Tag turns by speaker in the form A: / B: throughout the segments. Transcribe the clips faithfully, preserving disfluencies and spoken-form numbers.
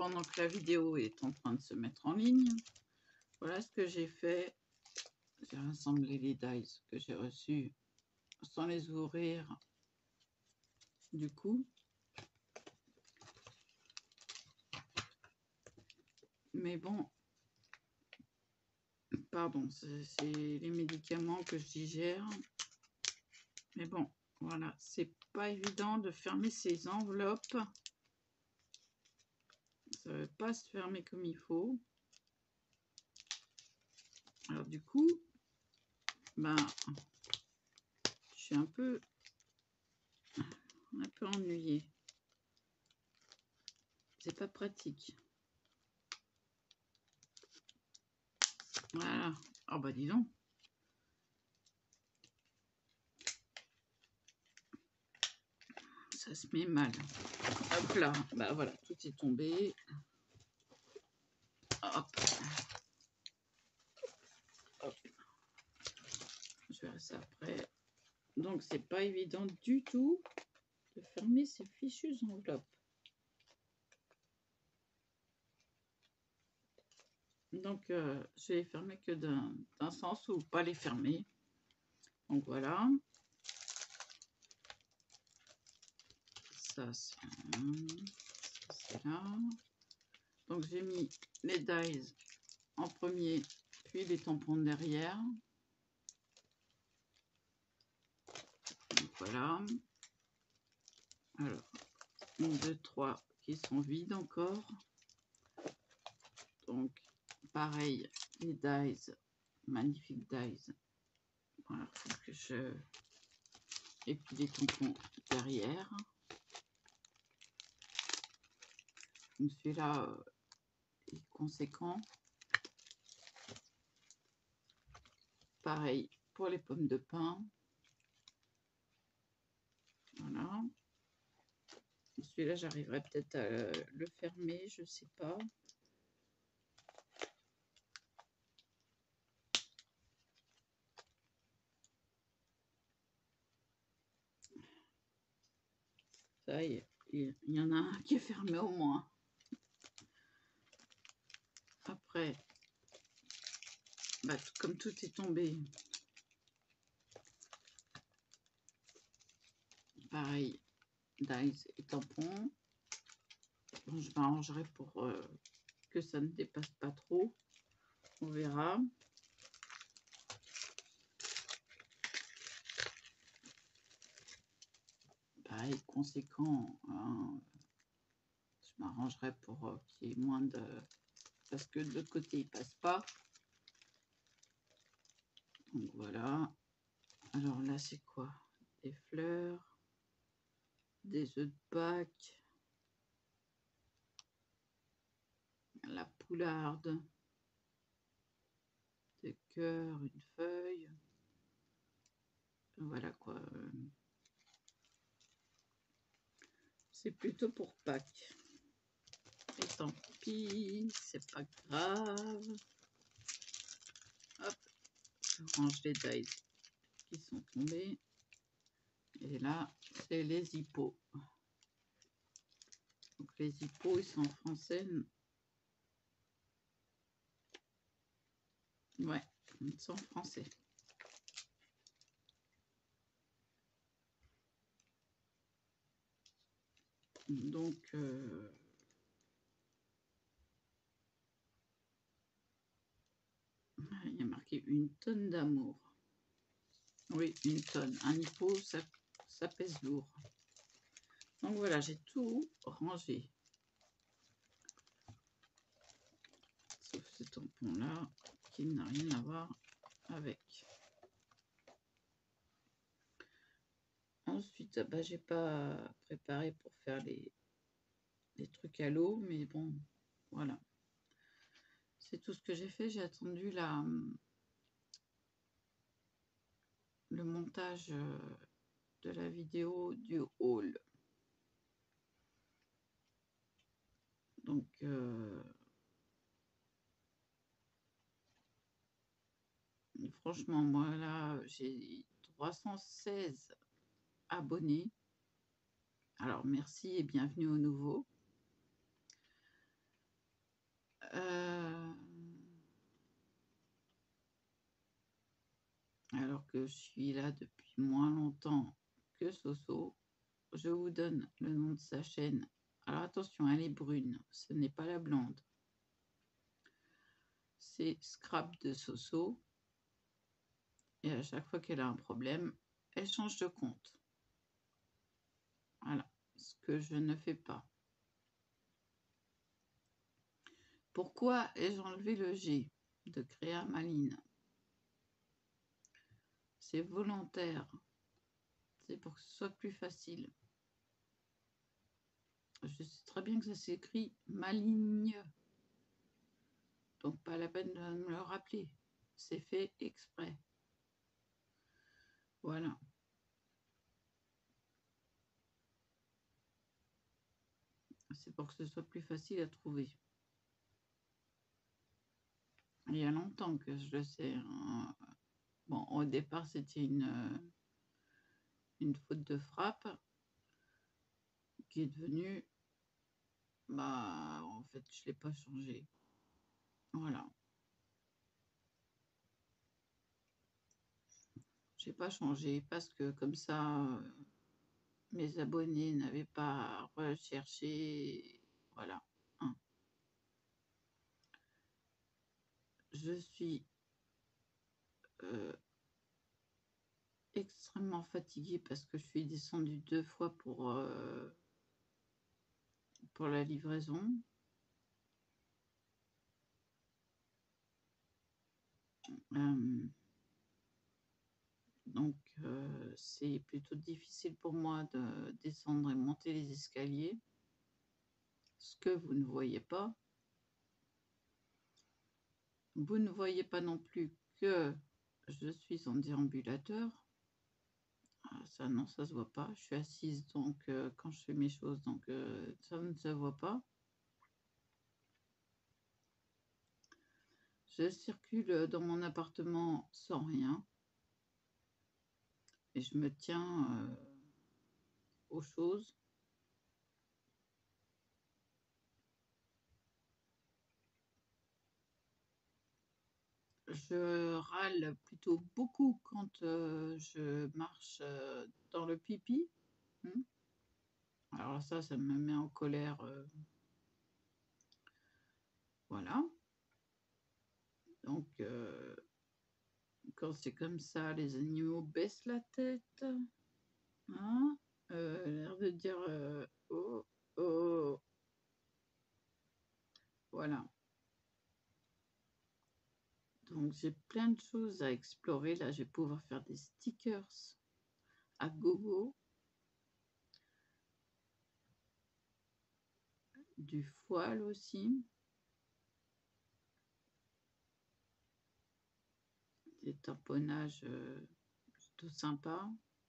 A: pendant que la vidéo est en train de se mettre en ligne, voilà ce que j'ai fait. J'ai rassemblé les dies que j'ai reçus sans les ouvrir du coup. Mais bon, pardon, c'est les médicaments que je digère. Mais bon, voilà, c'est pas évident de fermer ces enveloppes. Ça ne veut pas se fermer comme il faut. Alors du coup, ben, je suis un peu, un peu ennuyée. C'est pas pratique. Voilà. Oh bah dis donc. Ça se met mal. Hop là. Bah voilà, tout est tombé. Hop. Hop. Je verrai ça après. Donc c'est pas évident du tout de fermer ces fichues enveloppes. Donc euh, je vais les fermer que d'un sens ou pas les fermer. Donc voilà. Ça c'est là. Donc j'ai mis les dies en premier, puis les tampons derrière. Donc voilà. Alors, un, deux, trois qui sont vides encore. Donc pareil, les dies, magnifiques dies. Voilà, faut que je... Et puis les tampons derrière. Donc celui-là euh, est conséquent. Pareil pour les pommes de pin. Voilà. Celui-là, j'arriverai peut-être à le fermer, je sais pas. Ça y est, il y en a un qui est fermé au moins. Après, bah, comme tout est tombé, pareil, dies et tampons. Bon, je m'arrangerai pour euh, que ça ne dépasse pas trop. On verra. Pareil, conséquent. Hein, je m'arrangerai pour euh, qu'il y ait moins de... Parce que de l'autre côté, il passe pas. Donc voilà. Alors là, c'est quoi? Des fleurs, des œufs de Pâques, la poularde, des cœurs, une feuille. Voilà quoi. C'est plutôt pour Pâques. Et tant pis, c'est pas grave. Hop, je range les dies qui sont tombés. Et là, c'est les hippos. Donc les hippos, ils sont en français. Ouais, ils sont en français. Donc, euh, il y a marqué une tonne d'amour. Oui, une tonne. Un hippo, ça, ça pèse lourd. Donc voilà, j'ai tout rangé. Sauf ce tampon-là, qui n'a rien à voir avec. Ensuite, bah, j'ai pas préparé pour faire les, les trucs à l'eau, mais bon, voilà. C'est tout ce que j'ai fait. J'ai attendu la, le montage de la vidéo du haul. Donc, euh, franchement, moi là, j'ai trois cent seize abonnés. Alors, merci et bienvenue au nouveau. Euh, alors que je suis là depuis moins longtemps que Soso, je vous donne le nom de sa chaîne. Alors attention, elle est brune, ce n'est pas la blonde. C'est Scrap de Soso. Et à chaque fois qu'elle a un problème, elle change de compte. Voilà, ce que je ne fais pas. Pourquoi ai-je enlevé le G de Créa Maline? C'est volontaire. C'est pour que ce soit plus facile. Je sais très bien que ça s'écrit Maligne. Donc pas la peine de me le rappeler. C'est fait exprès. Voilà. C'est pour que ce soit plus facile à trouver. Il y a longtemps que je le sais. Hein. Bon, au départ, c'était une, une faute de frappe qui est devenue... Bah, en fait, je ne l'ai pas changé. Voilà. Je n'ai pas changé parce que comme ça, euh, mes abonnés n'avaient pas à rechercher. Voilà. Hein. Je suis euh, extrêmement fatiguée parce que je suis descendue deux fois pour, euh, pour la livraison. Euh, donc, euh, c'est plutôt difficile pour moi de descendre et monter les escaliers, ce que vous ne voyez pas. Vous ne voyez pas non plus que je suis en déambulateur. Ah, ça, non, ça se voit pas. Je suis assise, donc euh, quand je fais mes choses, donc euh, ça ne se voit pas. Je circule dans mon appartement sans rien. Et je me tiens euh, aux choses. Je râle plutôt beaucoup quand euh, je marche euh, dans le pipi. Hmm. Alors ça, ça me met en colère. Euh, voilà. Donc, euh, quand c'est comme ça, les animaux baissent la tête. Hein, euh, l'air de dire euh, oh, oh. Voilà. Donc, j'ai plein de choses à explorer. Là, je vais pouvoir faire des stickers à gogo. Du foil aussi. Des tamponnages euh, plutôt sympas.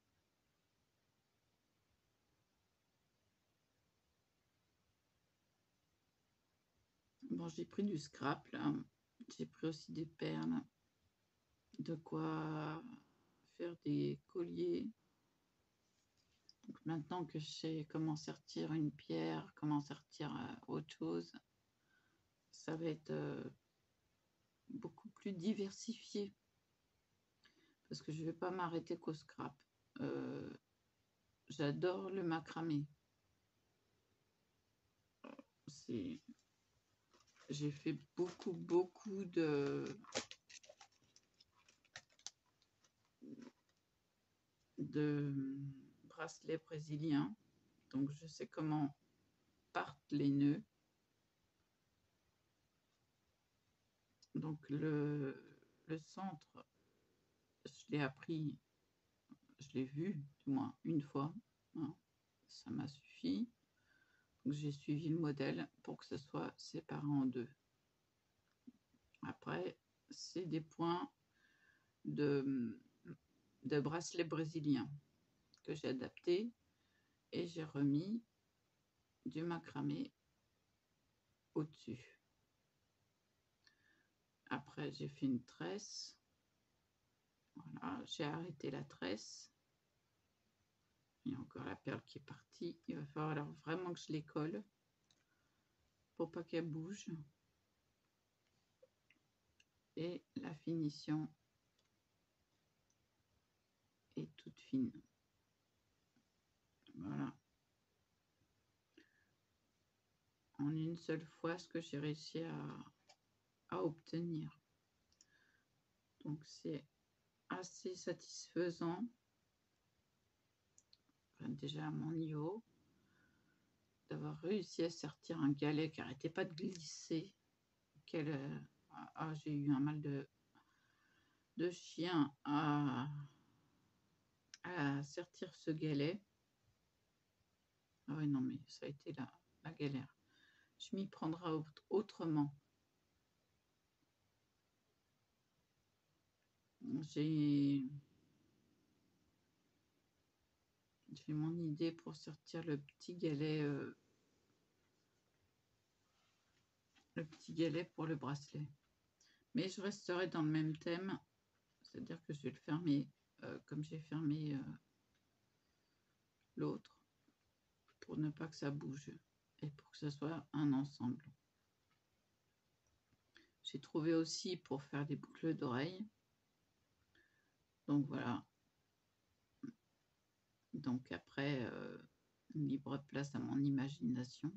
A: Bon, j'ai pris du scrap là. J'ai pris aussi des perles. De quoi faire des colliers. Donc maintenant que je sais comment sortir une pierre, comment sortir euh, autre chose, ça va être euh, beaucoup plus diversifié. Parce que je ne vais pas m'arrêter qu'au scrap. Euh, J'adore le macramé. C'est... J'ai fait beaucoup, beaucoup de... de bracelets brésiliens. Donc, je sais comment partent les nœuds. Donc, le, le centre, je l'ai appris, je l'ai vu, du moins, une fois. Hein, ça m'a suffi. Donc, j'ai suivi le modèle pour que ce soit séparé en deux. Après, c'est des points de, de bracelets brésiliens que j'ai adaptés et j'ai remis du macramé au-dessus. Après, j'ai fait une tresse. Voilà, j'ai arrêté la tresse. Il y a encore la perle qui est partie. Il va falloir alors vraiment que je les colle pour pas qu'elle bouge. et la finition est toute fine. Voilà. En une seule fois, ce que j'ai réussi à, à obtenir. Donc c'est assez satisfaisant. Enfin, déjà à mon niveau, d'avoir réussi à sortir un galet qui n'arrêtait pas de glisser. Quel, euh, ah, j'ai eu un mal de, de chien à, à sortir ce galet. Ah oui, non, mais ça a été la, la galère. Je m'y prendrai autrement. J'ai j'ai mon idée pour sortir le petit galet, euh, le petit galet pour le bracelet. Mais je resterai dans le même thème, c'est-à-dire que je vais le fermer euh, comme j'ai fermé euh, l'autre, pour ne pas que ça bouge et pour que ce soit un ensemble. J'ai trouvé aussi pour faire des boucles d'oreilles. Donc voilà. Donc après, euh, libre place à mon imagination.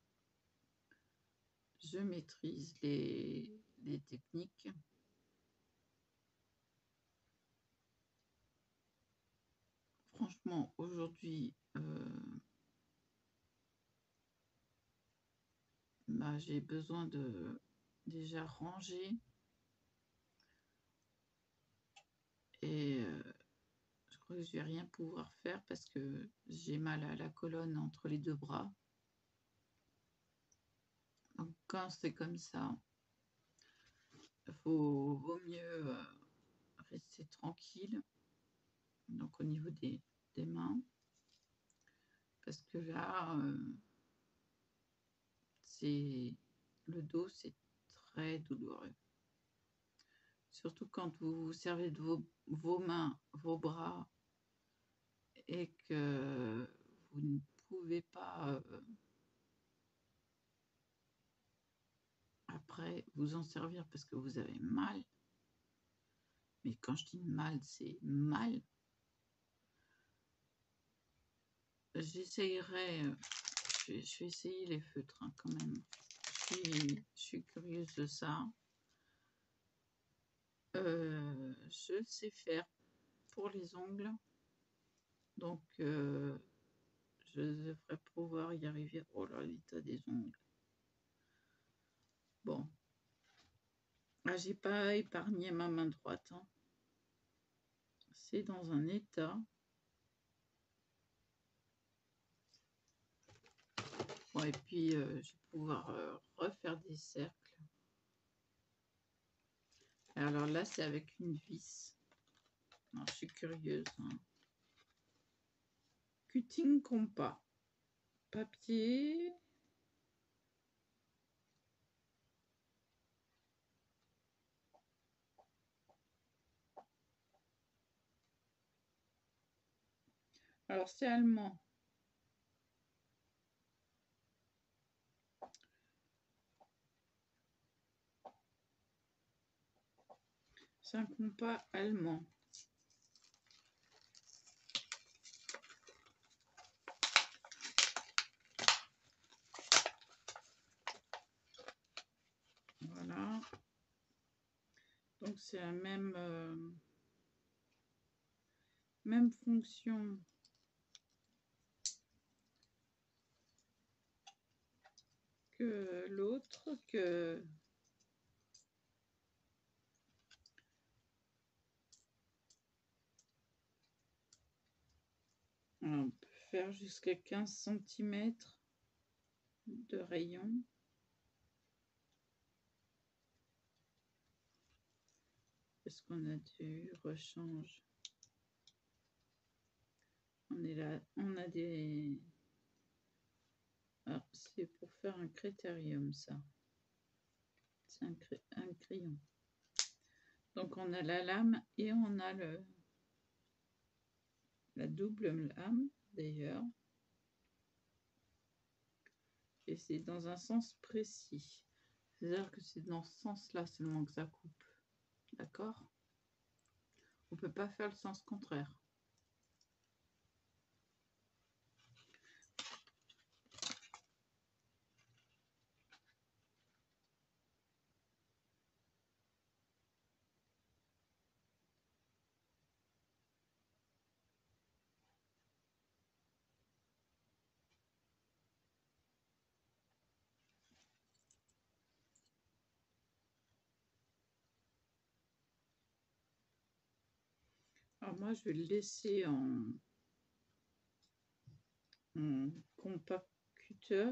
A: Je maîtrise les, les techniques. Franchement, aujourd'hui, euh, bah, j'ai besoin de déjà ranger. Et euh, je crois que je vais rien pouvoir faire parce que j'ai mal à la colonne entre les deux bras. Donc quand c'est comme ça, il faut, vaut mieux euh, rester tranquille. Donc au niveau des, des mains. Parce que là, euh, c'est le dos, c'est très douloureux. Surtout quand vous vous servez de vos, vos mains, vos bras, et que vous ne pouvez pas euh, après vous en servir parce que vous avez mal. Mais quand je dis mal, c'est mal. J'essayerai, je, je vais essayer les feutres hein, quand même. Je suis, je suis curieuse de ça. Euh, je sais faire pour les ongles. Donc, euh, je devrais pouvoir y arriver. Oh là, l'état des ongles. Bon. Ah, j'ai pas épargné ma main droite. Hein. C'est dans un état. Bon, et puis, euh, je vais pouvoir euh, refaire des cercles. Alors là, c'est avec une vis. Alors, je suis curieuse. Hein. Cutting compas. Papier. Alors, c'est allemand. C'est un compas allemand. Voilà. Donc, c'est la même, euh, même fonction que l'autre, que on peut faire jusqu'à quinze centimètres de rayon. Est-ce qu'on a du rechange? On est là, on a des... Ah, c'est pour faire un critérium, ça. C'est un, cri... un crayon. Donc, on a la lame et on a le... la double lame, d'ailleurs. Et c'est dans un sens précis. C'est-à-dire que c'est dans ce sens-là seulement que ça coupe. D'accord? On ne peut pas faire le sens contraire. Alors moi, je vais le laisser en, en compact cutter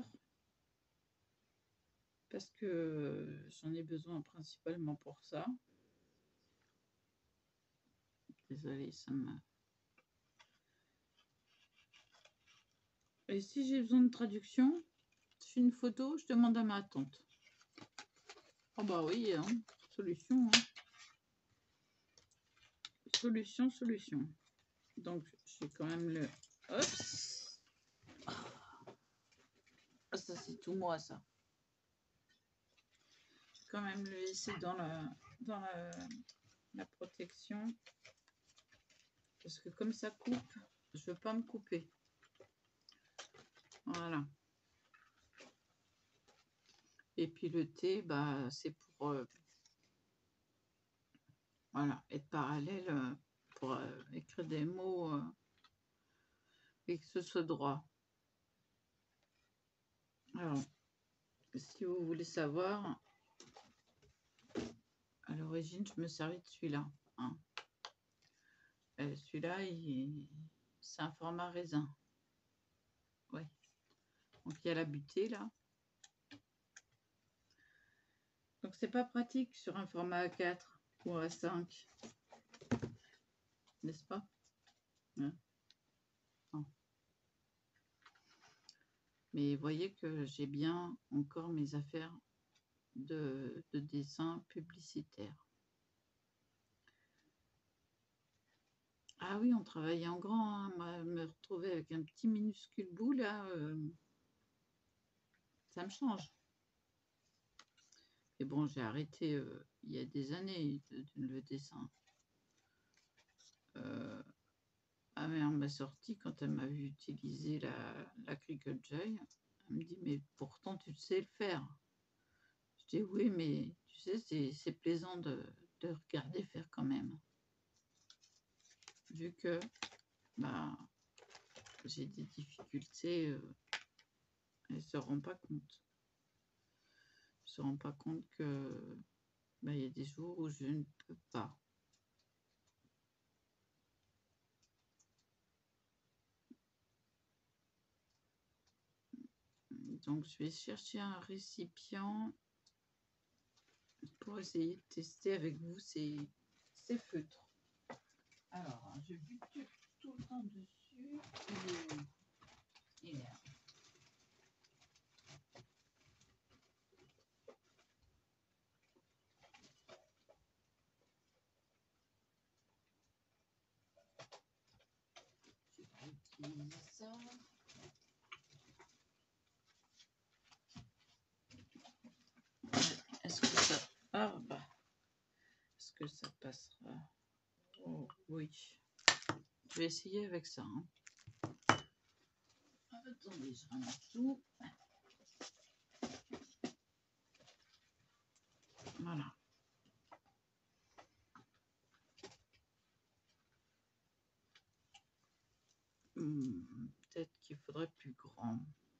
A: parce que j'en ai besoin principalement pour ça. Désolée, ça me... Et si j'ai besoin de traduction, je fais une photo, je demande à ma tante. Oh bah oui, hein, solution. Hein. Solution, solution. Donc, je vais quand même le... Hop. Ah, ça, c'est tout moi, ça. Je vais quand même le laisser dans la, dans la, la protection. Parce que comme ça coupe, je veux pas me couper. Voilà. Et puis le thé, bah, c'est pour euh, voilà, être parallèle euh, pour euh, écrire des mots euh, et que ce soit droit. Alors, si vous voulez savoir, à l'origine, je me servais de celui-là. Hein. Celui-là, c'est un format raisin. Ouais. Donc, il y a la butée, là. Donc, c'est pas pratique sur un format A quatre ou A cinq. N'est-ce pas? Hein? Non. Mais vous voyez que j'ai bien encore mes affaires de, de dessin publicitaire. Ah oui, on travaillait en grand. Hein. Moi, me retrouver avec un petit minuscule bout, là, euh, ça me change. Et bon, j'ai arrêté euh, il y a des années de, de, le dessin. Euh, ma mère m'a sorti quand elle m'a vu utiliser la, la Cricut Joy. Elle me dit, mais pourtant, tu sais le faire. Je dis, oui, mais tu sais, c'est plaisant de, de regarder faire quand même. Vu que bah, j'ai des difficultés, euh, elles ne se rendent pas compte. Elles ne se rendent pas compte que bah, y a des jours où je ne peux pas. Donc, je vais chercher un récipient pour essayer de tester avec vous ces, ces feutres. Alors, je bute tout le temps dessus. Il est là. Je vais utiliser ça. Est-ce que ça... Ah, bah. Est-ce que ça passera? Oh, oui. Je vais essayer avec ça. Hein. Attendez, je ramasse tout. Voilà. Hmm, peut-être qu'il faudrait plus grand.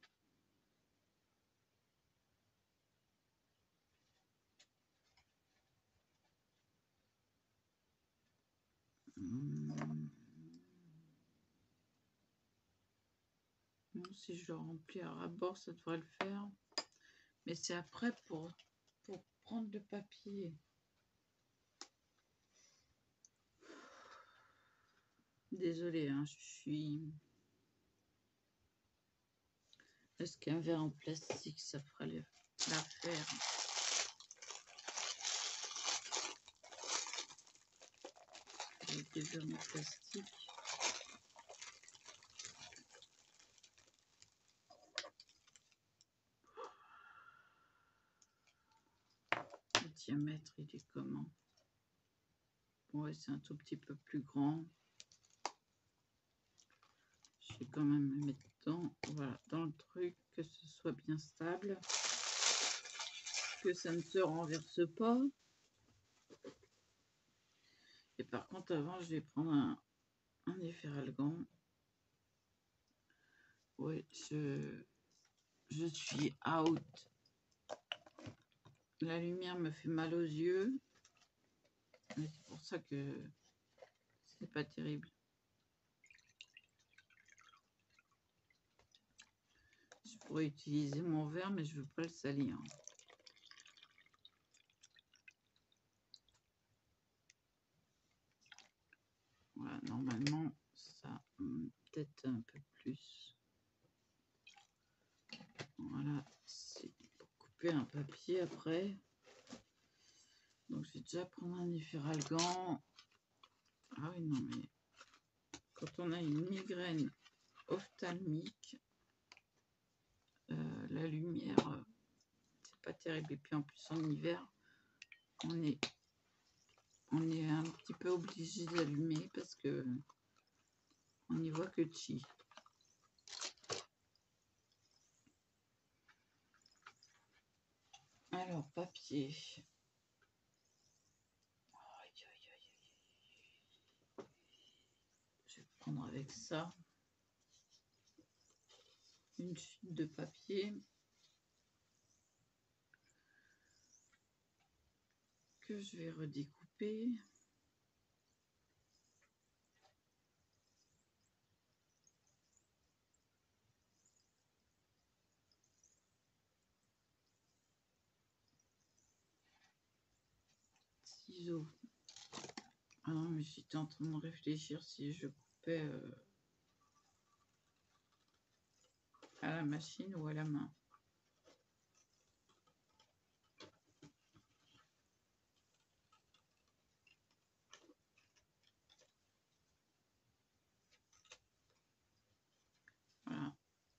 A: Hmm. Non, si je le remplis à ras-bord, ça devrait le faire. Mais c'est après pour, pour prendre le papier. Désolée, hein, je suis... Est-ce qu'un verre en plastique, ça fera l'affaire? Avec des verres en plastique. Le diamètre, il est comment? Ouais, c'est un tout petit peu plus grand. Je vais quand même me mettre dans, voilà, dans le truc, que ce soit bien stable, que ça ne se renverse pas. Et par contre, avant, je vais prendre un, un efferalgan. Oui, je, je suis out. La lumière me fait mal aux yeux. C'est pour ça que c'est pas terrible. Je pourrais utiliser mon verre, mais je veux pas le salir. Voilà, normalement, ça peut-être un peu plus. Voilà, c'est pour couper un papier après. Donc, je vais déjà prendre un efferalgan. Ah oui, non, mais quand on a une migraine ophtalmique, euh, la lumière, euh, c'est pas terrible. Et puis en plus, en hiver, on est, on est un petit peu obligé d'allumer parce que on n'y voit que chi. Alors, papier. Je vais prendre avec ça une chute de papier que je vais redécouper. Ciseaux. Ah non, mais j'étais en train de réfléchir si je coupais euh, à la machine ou à la main. Voilà.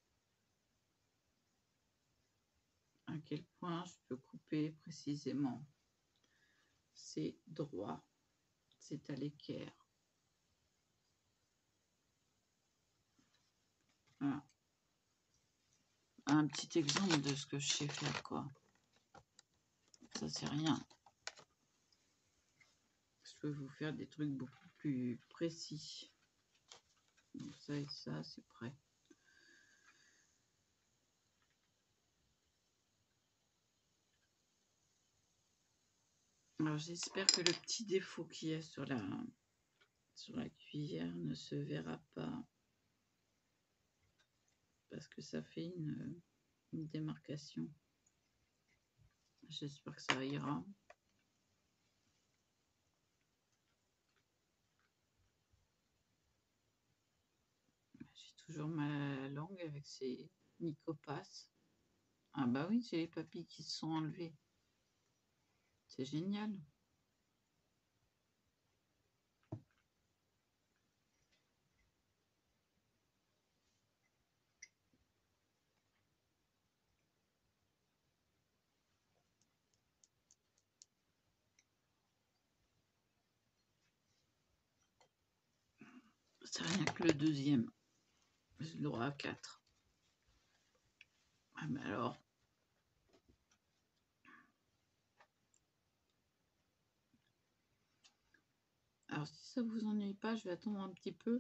A: À quel point je peux couper précisément. C'est droit. C'est à l'équerre. Voilà. Un petit exemple de ce que je sais faire, quoi. Ça, c'est rien. Je peux vous faire des trucs beaucoup plus précis. Donc ça et ça, c'est prêt. Alors j'espère que le petit défaut qu'il y a sur la, sur la cuillère ne se verra pas. Parce que ça fait une, une démarcation. J'espère que ça ira. J'ai toujours mal à la langue avec ces Nicopas. Ah bah oui, j'ai les papilles qui se sont enlevées. C'est génial. C'est rien que le deuxième. J'ai le droit à quatre. Ah mais alors. Alors si ça vous ennuie pas, je vais attendre un petit peu.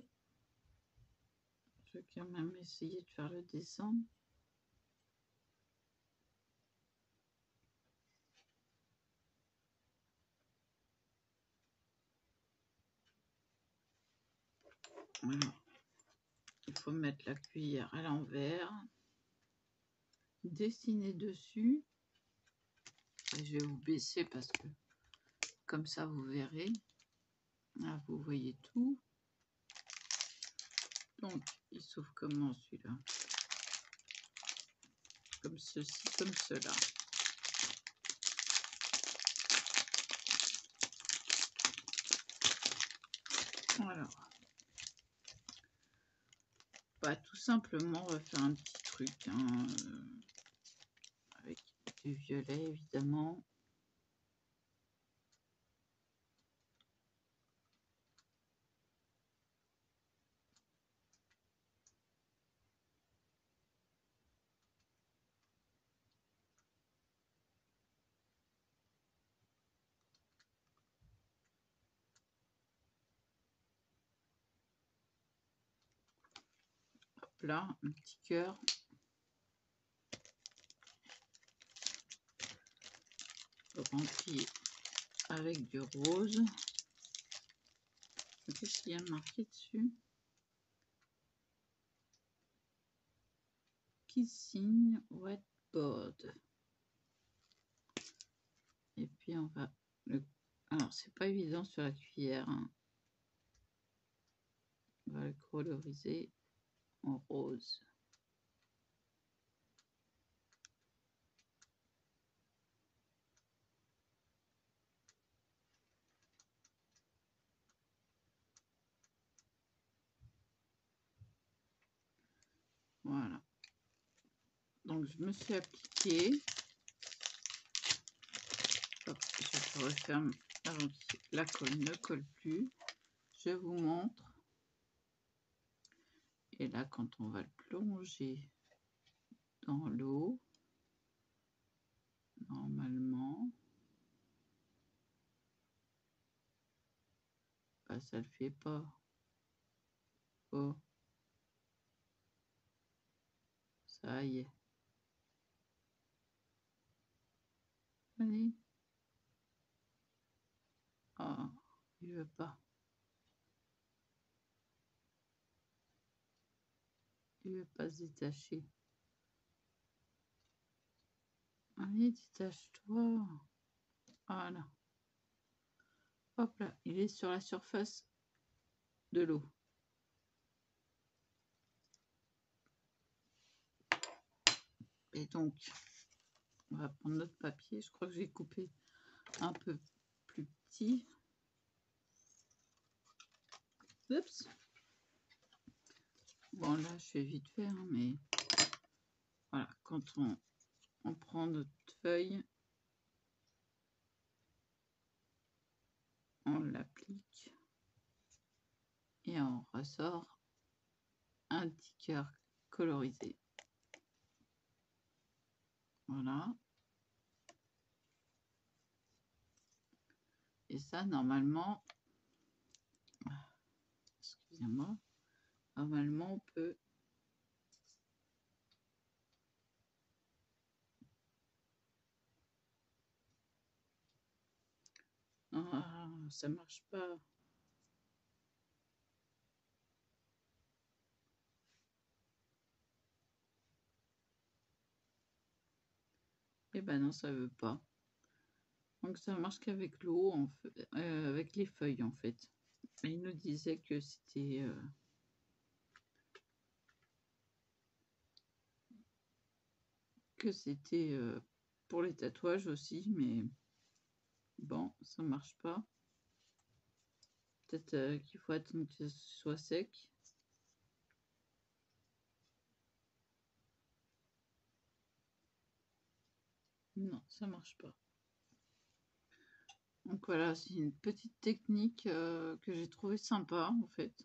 A: Je vais quand même essayer de faire le dessin. Voilà. Il faut mettre la cuillère à l'envers, dessiner dessus. Et je vais vous baisser parce que comme ça vous verrez. Là, vous voyez tout. Donc, il s'ouvre comment celui-là? Comme ceci, comme cela. Alors, bah, tout simplement, on va faire un petit truc hein, euh, avec du violet, évidemment. là, un petit cœur. Rempli avec du rose. Qu'est-ce qu'il y a marqué dessus? Kissing Whiteboard. Et puis on va le... Alors c'est pas évident sur la cuillère. Hein. On va le coloriser en rose. Voilà. Donc je me suis appliquée. Hop, je referme avant que la colle ne colle plus. Je vous montre. Et là, quand on va le plonger dans l'eau, normalement, bah, ça le fait pas. Oh, ça y est. Allez. Ah, il veut pas. Il veut pas se détacher. Allez, détache-toi. Voilà. Hop là, il est sur la surface de l'eau. Et donc, on va prendre notre papier. Je crois que j'ai coupé un peu plus petit. Oups. Bon, là, je fais vite fait, hein, mais voilà, quand on, on prend notre feuille, on l'applique et on ressort un petit cœur colorisé. Voilà. Et ça, normalement, excusez-moi, normalement, on peut ah, ça marche pas. Eh ben non, ça veut pas. Donc ça marche qu'avec l'eau, euh, avec les feuilles en fait. Et il nous disait que c'était euh, que c'était euh, pour les tatouages aussi, mais bon, ça marche pas. Peut-être euh, qu'il faut attendre que ce soit sec. Non, ça marche pas. Donc voilà, c'est une petite technique euh, que j'ai trouvé sympa en fait.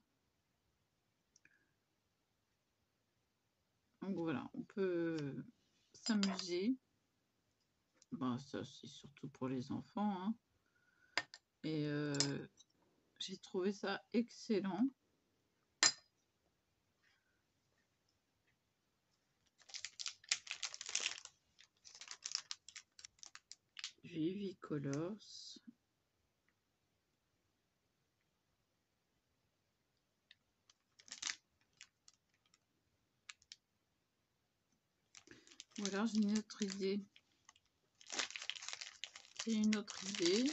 A: Donc voilà, on peut s'amuser. Bon, ça c'est surtout pour les enfants. Hein. Et euh, j'ai trouvé ça excellent. Vivicolors. Ou alors j'ai une autre idée. J'ai une autre idée.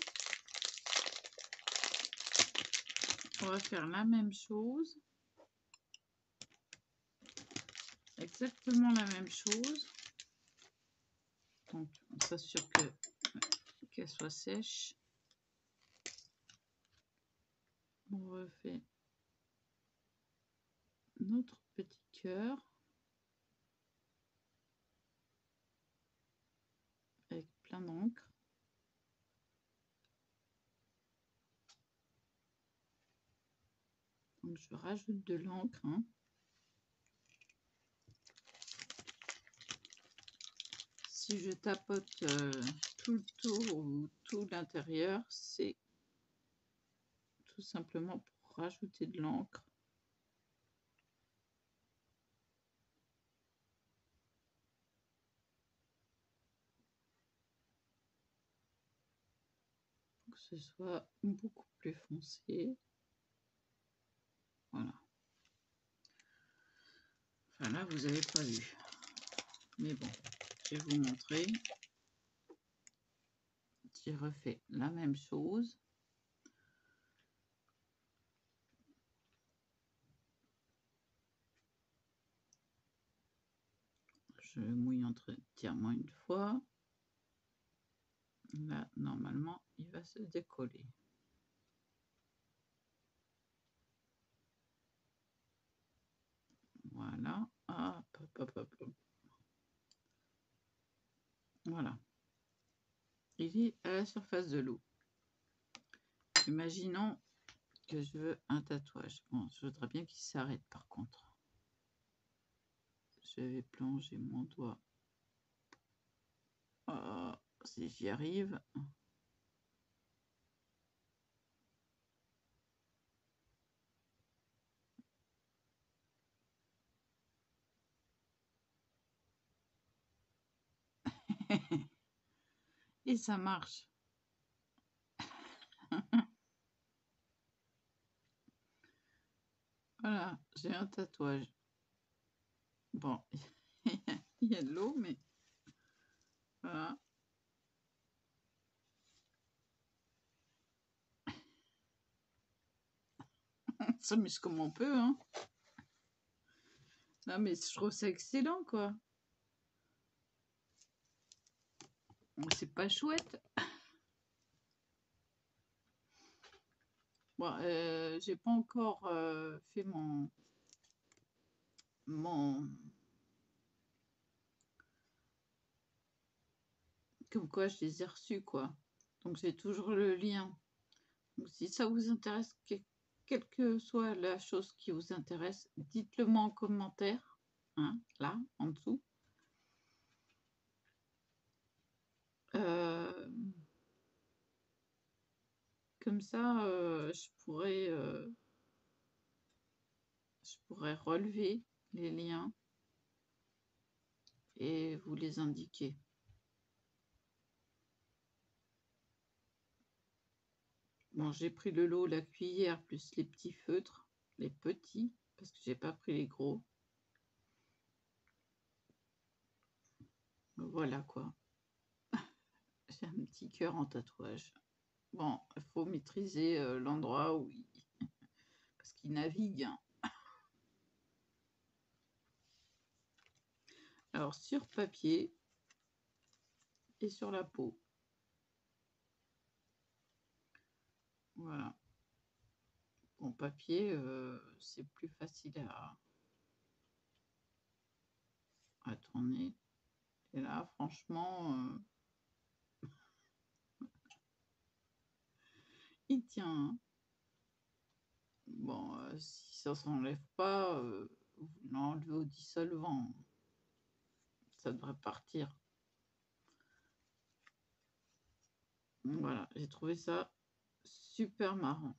A: On va faire la même chose. Exactement la même chose. Donc on s'assure que qu'elle soit sèche. On refait notre petit cœur avec plein d'encre. Donc je rajoute de l'encre. Hein. Si je tapote euh, tout le tour ou tout l'intérieur, c'est tout simplement pour rajouter de l'encre. ce soit beaucoup plus foncé. Voilà. Enfin là, vous n'avez pas vu. Mais bon, je vais vous montrer. J'ai refait la même chose. Je mouille entièrement une fois. Là, normalement, il va se décoller. Voilà. Hop, hop, hop, hop. Voilà. Il est à la surface de l'eau. Imaginons que je veux un tatouage. Bon, je voudrais bien qu'il s'arrête par contre. Je vais plonger mon doigt. Oh, si j'y arrive. Et ça marche. Voilà, j'ai un tatouage. Bon, il y a de l'eau, mais voilà. On s'amuse comme on peut, hein. Non, mais je trouve ça excellent, quoi. C'est pas chouette. Bon, euh, j'ai pas encore euh, fait mon mon comme quoi je les ai reçus, quoi. Donc j'ai toujours le lien. Donc si ça vous intéresse, que, quelle que soit la chose qui vous intéresse, dites-le moi en commentaire, hein, là, en dessous. Euh, comme ça, euh, je pourrais euh, je pourrais relever les liens et vous les indiquer. Bon, j'ai pris le lot, la cuillère, plus les petits feutres, les petits, parce que j'ai pas pris les gros. Voilà quoi. J'ai un petit cœur en tatouage. Bon, il faut maîtriser euh, l'endroit où il... parce qu'il navigue. Hein. Alors, sur papier et sur la peau. Voilà. Bon, papier, euh, c'est plus facile à, à tourner. Et là, franchement, euh, il tient. Hein. Bon, euh, si ça s'enlève pas, euh, vous l'enlevez au dissolvant. Ça devrait partir. Voilà, j'ai trouvé ça super marrant.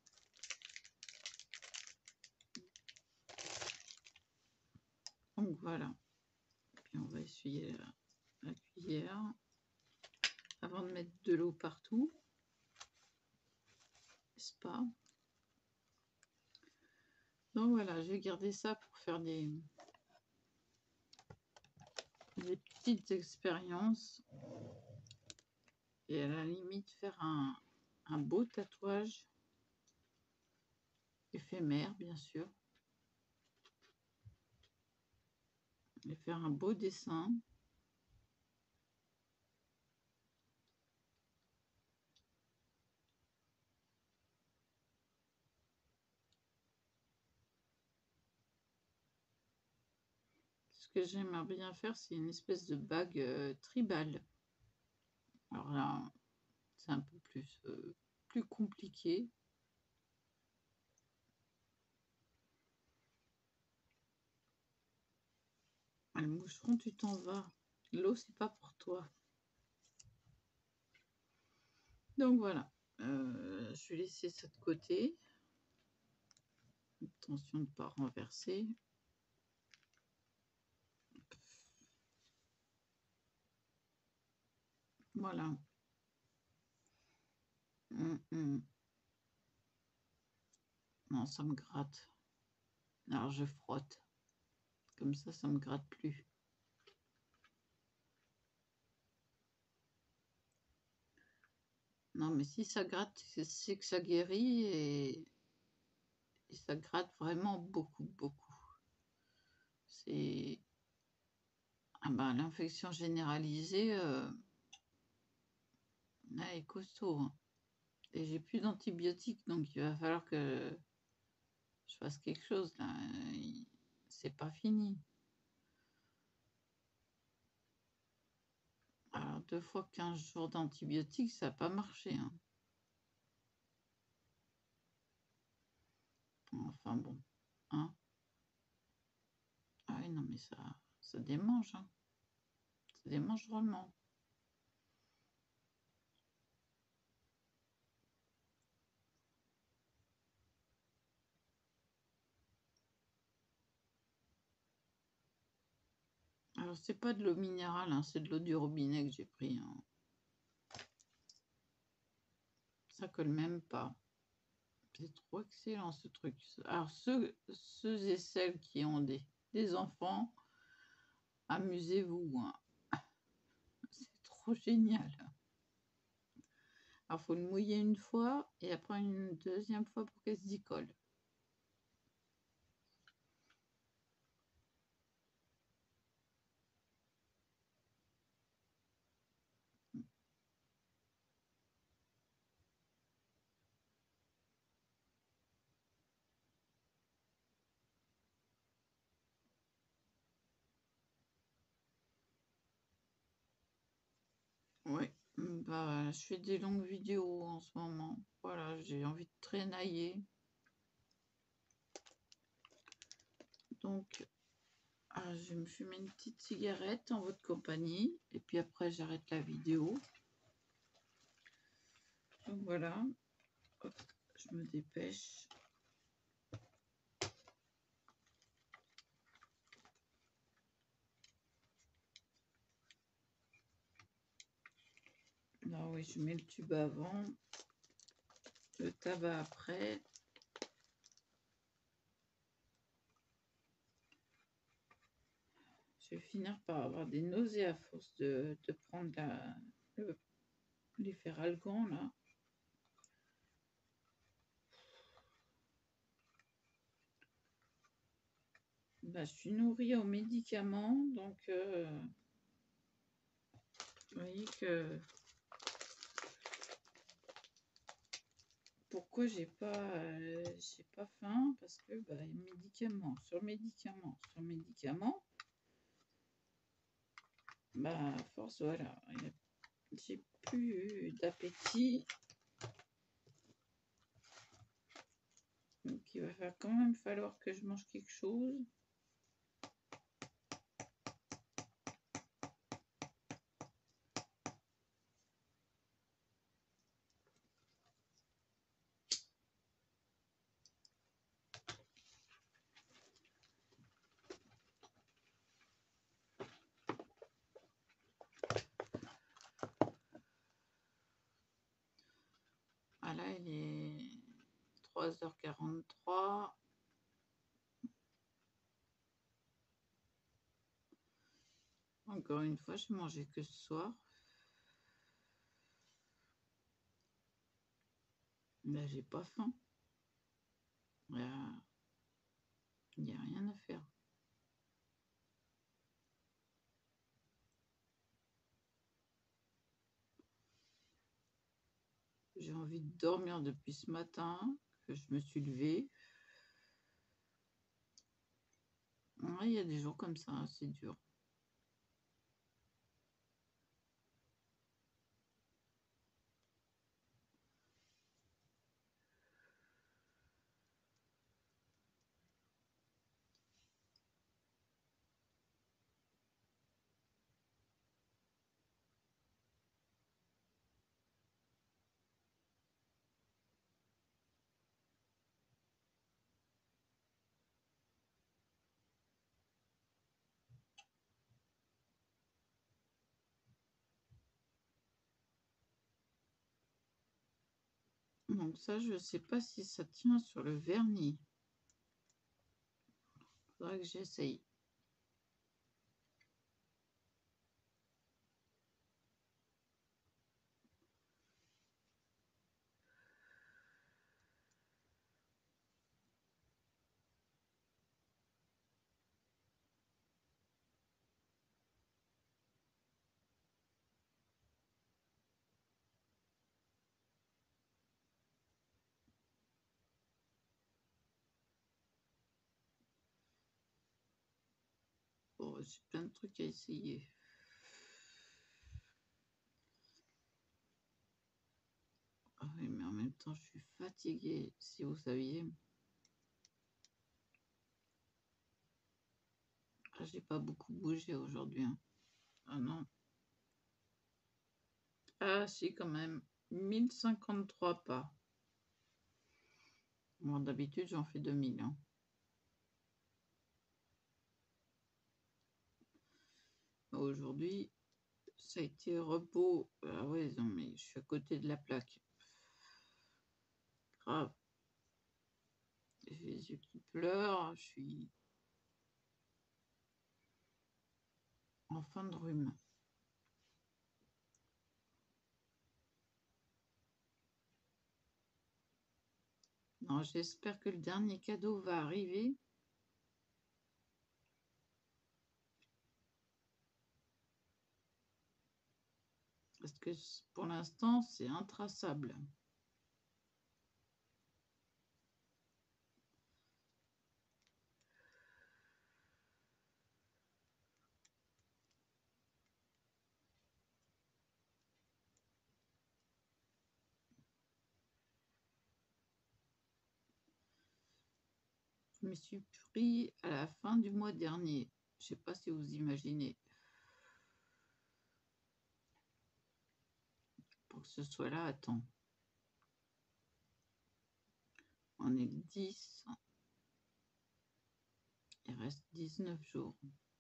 A: Donc voilà. Puis on va essuyer la, la cuillère avant de mettre de l'eau partout. N'est-ce pas? Donc voilà, je vais garder ça pour faire des, des petites expériences. Et à la limite, faire un, un beau tatouage éphémère, bien sûr. Et faire un beau dessin. Ce que j'aimerais bien faire, c'est une espèce de bague euh, tribale. Alors là, c'est un peu plus, euh, plus compliqué. Ah, le moucheron, tu t'en vas. L'eau, c'est pas pour toi. Donc voilà, euh, je vais laisser ça de côté. Attention de ne pas renverser. Voilà. Hum, hum. Non, ça me gratte. Alors je frotte. Comme ça, ça me gratte plus. Non, mais si ça gratte, c'est que ça guérit et, et ça gratte vraiment beaucoup, beaucoup. C'est... Ah ben, l'infection généralisée, euh... elle est costaud. Hein. Et j'ai plus d'antibiotiques, donc il va falloir que je fasse quelque chose là. C'est pas fini. Alors deux fois quinze jours d'antibiotiques, ça n'a pas marché. Hein. Enfin bon. Hein. Ah oui, non mais ça, ça démange. Hein. Ça démange drôlement. Alors c'est pas de l'eau minérale, hein, c'est de l'eau du robinet que j'ai pris. Hein. Ça colle même pas. C'est trop excellent ce truc. Alors ceux, ceux et celles qui ont des, des enfants, amusez-vous. Hein. C'est trop génial. Alors il faut le mouiller une fois et après une deuxième fois pour qu'elle se décolle. Oui, bah, je fais des longues vidéos en ce moment. Voilà, j'ai envie de traînailler. Donc, ah, je vais me fumer une petite cigarette en votre compagnie. Et puis après, j'arrête la vidéo. Donc voilà. Hop, je me dépêche. Non, oui, je mets le tube avant. Le tabac après. Je vais finir par avoir des nausées à force de, de prendre la, le, les Feralgan, là. Bah, je suis nourrie aux médicaments, donc euh, vous voyez que pourquoi j'ai pas euh, j'ai pas faim parce que bah, médicaments sur médicaments sur médicaments, bah à force voilà, j'ai plus d'appétit, donc il va quand même falloir que je mange quelque chose. Ah là, il est trois heures quarante-trois. Encore une fois, je mangeais que ce soir. Là, j'ai pas faim. Il n'y a rien à faire. J'ai envie de dormir depuis ce matin, que je me suis levée. Il y a des jours comme ça, c'est dur. Donc ça, je sais pas si ça tient sur le vernis. Faudrait que j'essaye. Bon, j'ai plein de trucs à essayer. Ah oui, mais en même temps, je suis fatiguée, si vous saviez. Ah, j'ai pas beaucoup bougé aujourd'hui. Hein. Ah non. Ah si, quand même. mille cinquante-trois pas. Bon, d'habitude, j'en fais deux mille. Hein. Aujourd'hui, ça a été repos. Ah ouais, non, mais je suis à côté de la plaque. Grave. J'ai les yeux qui pleurent. Je suis en fin de rhume. Non, j'espère que le dernier cadeau va arriver. Parce que pour l'instant, c'est intraçable. Je me suis pris à la fin du mois dernier. Je ne sais pas si vous imaginez. Pour que ce soit là, attends. On est le dix. Il reste dix-neuf jours.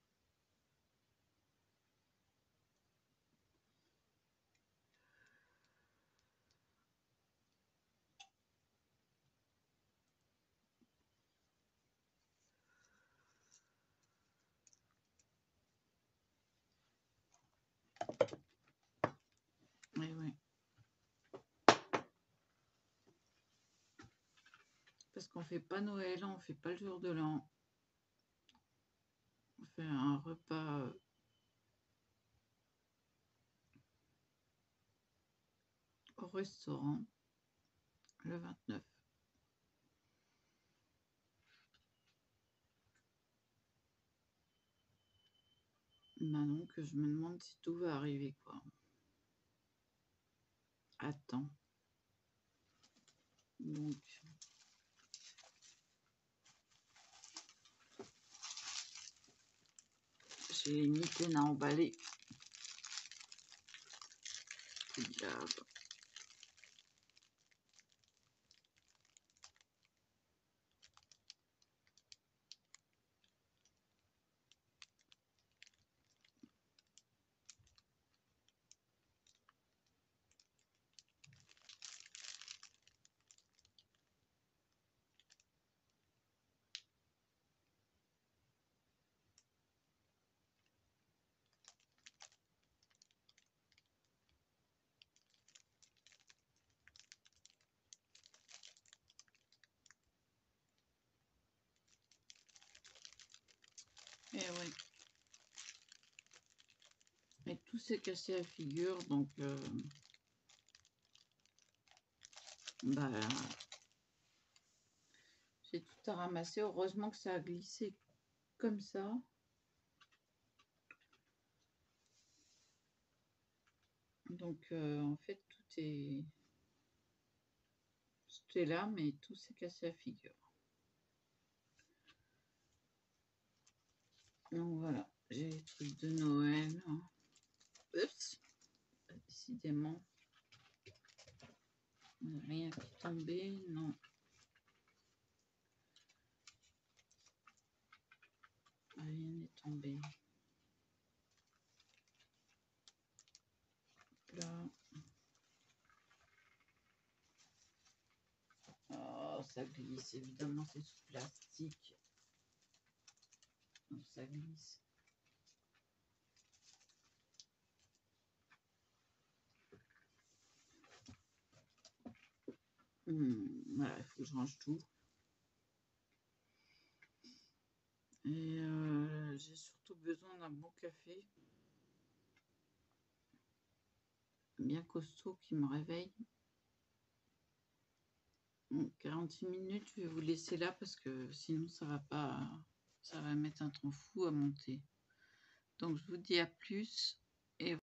A: Oui, oui. Parce qu'on ne fait pas Noël, on ne fait pas le jour de l'an. On fait un repas au restaurant le vingt-neuf. Maintenant que je me demande si tout va arriver, quoi. Attends. Donc, j'ai une mitaine à emballer. Regarde. Et oui. Et tout s'est cassé à figure, donc euh, bah, j'ai tout à ramasser. Heureusement que ça a glissé comme ça. Donc euh, en fait tout est tout est là, mais tout s'est cassé à figure. Donc voilà, j'ai les trucs de Noël. Oups, décidément. Rien qui est tombé, non. Rien n'est tombé. Là. ça glisse. Évidemment, c'est sous plastique. Donc ça glisse. Hum, voilà, il faut que je range tout. Et euh, j'ai surtout besoin d'un bon café. Bien costaud qui me réveille. Donc, quarante-six minutes, je vais vous laisser là parce que sinon ça va pas, ça va mettre un temps fou à monter. Donc je vous dis à plus.